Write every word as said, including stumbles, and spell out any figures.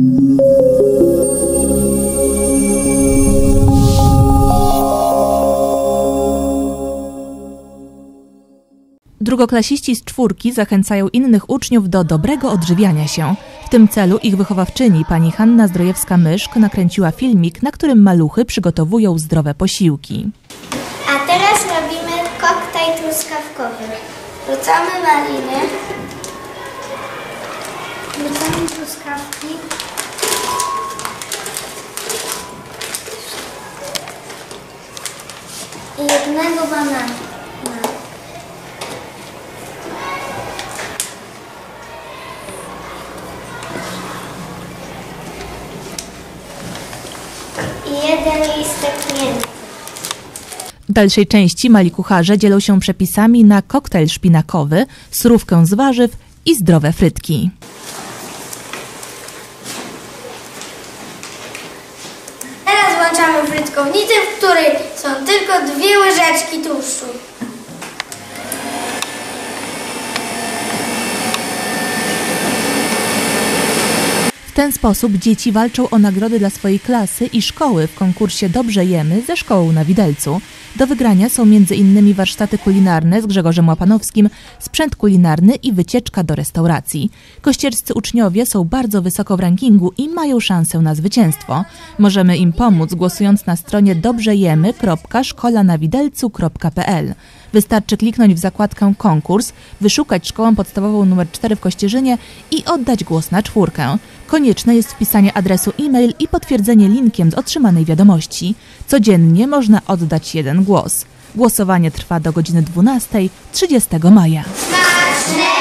Drugoklasiści z czwórki zachęcają innych uczniów do dobrego odżywiania się. W tym celu ich wychowawczyni, pani Hanna Zdrojewska-Myszk, nakręciła filmik, na którym maluchy przygotowują zdrowe posiłki. A teraz robimy koktajl truskawkowy. Wrzucamy maliny, wrzucamy truskawki, i jednego banana. I jeden listek mięty. W dalszej części mali kucharze dzielą się przepisami na koktajl szpinakowy, surówkę z warzyw i zdrowe frytki. Teraz włączamy frytkownicę, w której są tylko dwie łyżeczki tłuszczu. W ten sposób dzieci walczą o nagrody dla swojej klasy i szkoły w konkursie Dobrze jemy ze szkołą na Widelcu. Do wygrania są między innymi warsztaty kulinarne z Grzegorzem Łapanowskim, sprzęt kulinarny i wycieczka do restauracji. Kościerscy uczniowie są bardzo wysoko w rankingu i mają szansę na zwycięstwo. Możemy im pomóc, głosując na stronie dobrzejemy kropka szkoła na widelcu kropka p l. Wystarczy kliknąć w zakładkę konkurs, wyszukać szkołę podstawową numer cztery w Kościerzynie i oddać głos na czwórkę. Konieczne jest wpisanie adresu e-mail i potwierdzenie linkiem z otrzymanej wiadomości. Codziennie można oddać jeden głos. Głosowanie trwa do godziny dwunastej trzydziestego maja. Smaczne!